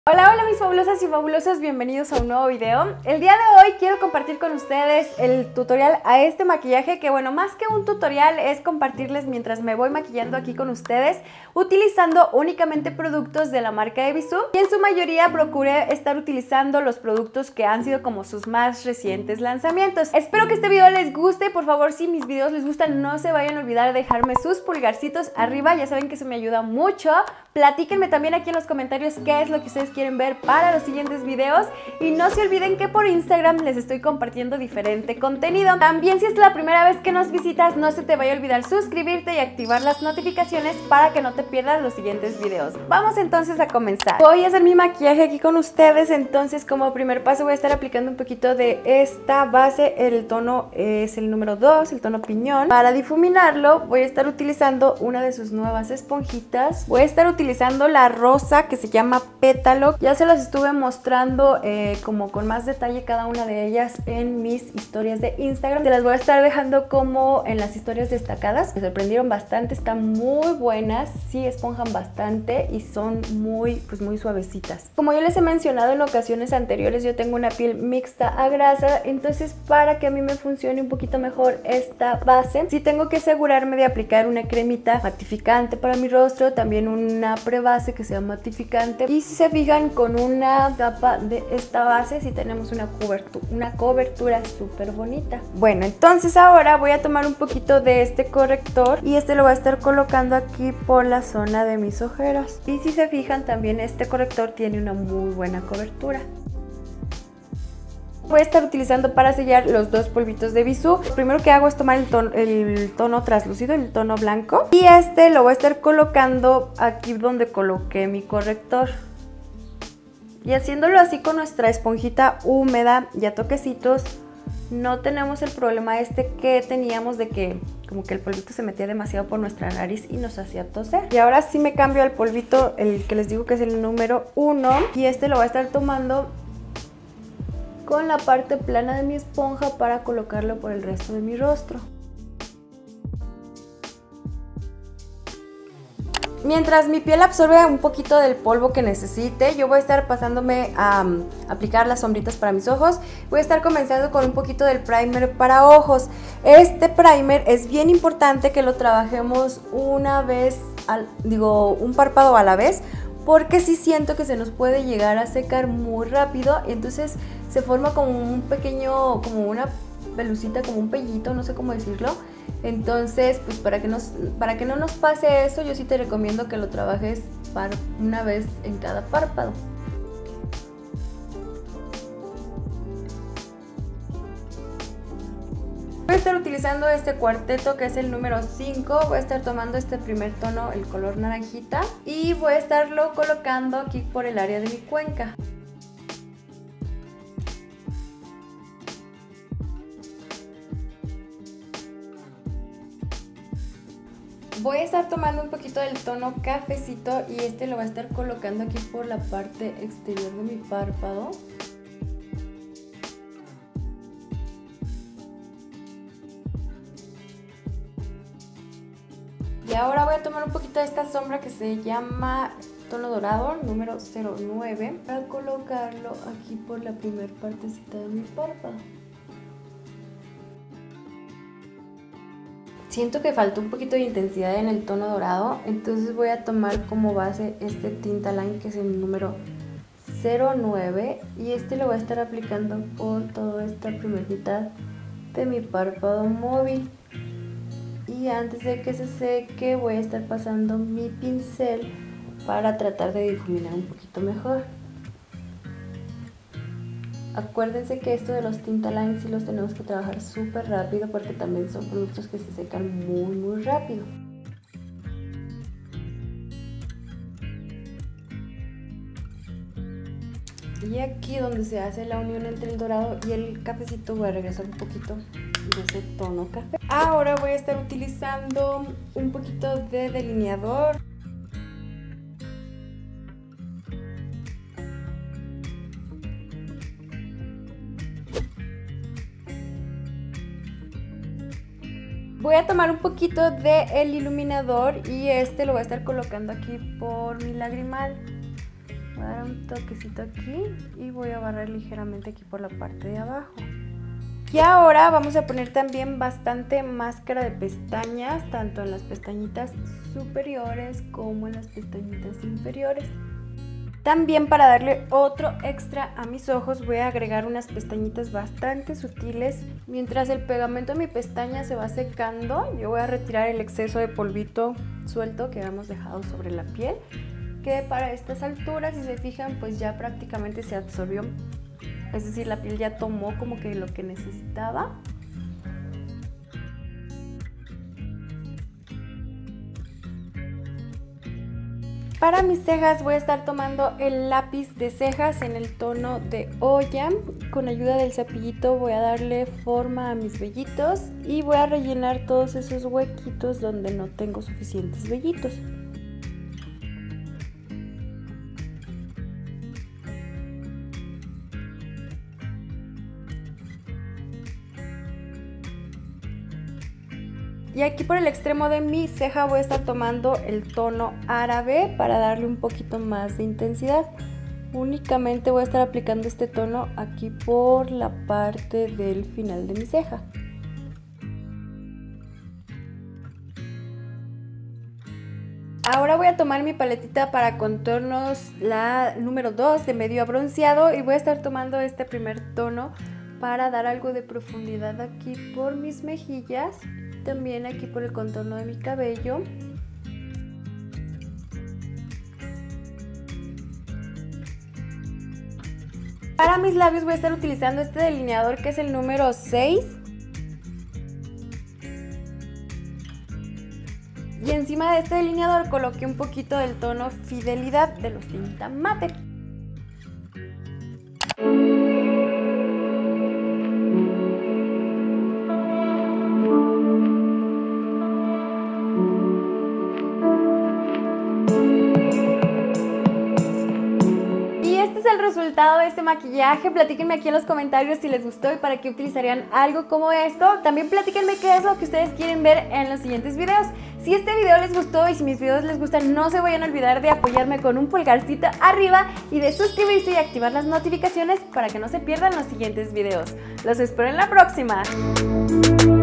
Hola, hola mis fabulosas y fabulosos, bienvenidos a un nuevo video. El día de hoy quiero compartir con ustedes el tutorial a este maquillaje que bueno, más que un tutorial es compartirles mientras me voy maquillando aquí con ustedes utilizando únicamente productos de la marca de Bisú y en su mayoría procuré estar utilizando los productos que han sido como sus más recientes lanzamientos. Espero que este video les guste, por favor si mis videos les gustan no se vayan a olvidar de dejarme sus pulgarcitos arriba, ya saben que eso me ayuda mucho. Platíquenme también aquí en los comentarios qué es lo que ustedes quieren ver para los siguientes videos y no se olviden que por Instagram les estoy compartiendo diferente contenido. También si es la primera vez que nos visitas no se te vaya a olvidar suscribirte y activar las notificaciones para que no te pierdas los siguientes videos. Vamos entonces a comenzar. Voy a hacer mi maquillaje aquí con ustedes, entonces como primer paso voy a estar aplicando un poquito de esta base, el tono es el número 2, el tono piñón. Para difuminarlo voy a estar utilizando una de sus nuevas esponjitas. Voy a estar utilizando la rosa que se llama Pétalo. Ya se las estuve mostrando como con más detalle cada una de ellas en mis historias de Instagram. Se las voy a estar dejando como en las historias destacadas. Me sorprendieron bastante, están muy buenas, sí esponjan bastante y son muy suavecitas. Como yo les he mencionado en ocasiones anteriores, yo tengo una piel mixta a grasa, entonces para que a mí me funcione un poquito mejor esta base, sí tengo que asegurarme de aplicar una cremita matificante para mi rostro, también una prebase que sea matificante y si se fijan con una capa de esta base sí tenemos una cobertura súper bonita. Bueno, entonces ahora voy a tomar un poquito de este corrector y este lo voy a estar colocando aquí por la zona de mis ojeras y si se fijan también este corrector tiene una muy buena cobertura. Voy a estar utilizando para sellar los dos polvitos de Bisú. Lo primero que hago es tomar el tono translúcido, el tono blanco, y este lo voy a estar colocando aquí donde coloqué mi corrector. Y haciéndolo así con nuestra esponjita húmeda y a toquecitos, no tenemos el problema que teníamos de que como que el polvito se metía demasiado por nuestra nariz y nos hacía toser. Y ahora sí me cambio al polvito, el que les digo que es el número 1, y este lo voy a estar tomando con la parte plana de mi esponja para colocarlo por el resto de mi rostro. Mientras mi piel absorbe un poquito del polvo que necesite, yo voy a estar pasándome a aplicar las sombritas para mis ojos. Voy a estar comenzando con un poquito del primer para ojos. Este primer es bien importante que lo trabajemos una vez, un párpado a la vez, porque sí siento que se nos puede llegar a secar muy rápido y entonces se forma como un pequeño, como una pelucita, como un pellito, no sé cómo decirlo. Entonces, pues para que no nos pase eso, yo sí te recomiendo que lo trabajes una vez en cada párpado. Voy a estar utilizando este cuarteto que es el número 5, voy a estar tomando este primer tono, el color naranjita, y voy a estarlo colocando aquí por el área de mi cuenca. Voy a estar tomando un poquito del tono cafecito y este lo voy a estar colocando aquí por la parte exterior de mi párpado. Y ahora voy a tomar un poquito de esta sombra que se llama tono dorado, número 09, para colocarlo aquí por la primer partecita de mi párpado. Siento que faltó un poquito de intensidad en el tono dorado, entonces voy a tomar como base este Tintaline que es el número 09 y este lo voy a estar aplicando por toda esta primera mitad de mi párpado móvil. Y antes de que se seque voy a estar pasando mi pincel para tratar de difuminar un poquito mejor. Acuérdense que esto de los Tintaline sí los tenemos que trabajar súper rápido porque también son productos que se secan muy rápido. Y aquí donde se hace la unión entre el dorado y el cafecito voy a regresar un poquito de ese tono café. Ahora voy a estar utilizando un poquito de delineador. Voy a tomar un poquito del iluminador y este lo voy a estar colocando aquí por mi lagrimal. Voy a dar un toquecito aquí y voy a barrer ligeramente aquí por la parte de abajo. Y ahora vamos a poner también bastante máscara de pestañas, tanto en las pestañitas superiores como en las pestañitas inferiores. También, para darle otro extra a mis ojos, voy a agregar unas pestañitas bastante sutiles. Mientras el pegamento de mi pestaña se va secando, yo voy a retirar el exceso de polvito suelto que habíamos dejado sobre la piel, que para estas alturas, si se fijan, pues ya prácticamente se absorbió. Es decir, la piel ya tomó como que lo que necesitaba. Para mis cejas voy a estar tomando el lápiz de cejas en el tono de olla. Con ayuda del cepillito voy a darle forma a mis vellitos y voy a rellenar todos esos huequitos donde no tengo suficientes vellitos. Y aquí por el extremo de mi ceja voy a estar tomando el tono árabe para darle un poquito más de intensidad. Únicamente voy a estar aplicando este tono aquí por la parte del final de mi ceja. Ahora voy a tomar mi paletita para contornos, la número 2 de medio bronceado, y voy a estar tomando este primer tono para dar algo de profundidad aquí por mis mejillas. También aquí por el contorno de mi cabello. Para mis labios voy a estar utilizando este delineador que es el número 6. Y encima de este delineador coloqué un poquito del tono Fidelidad de los Tinta Mate. El resultado de este maquillaje. Platíquenme aquí en los comentarios si les gustó y para qué utilizarían algo como esto. También platíquenme qué es lo que ustedes quieren ver en los siguientes videos. Si este video les gustó y si mis videos les gustan, no se vayan a olvidar de apoyarme con un pulgarcito arriba y de suscribirse y activar las notificaciones para que no se pierdan los siguientes videos. Los espero en la próxima.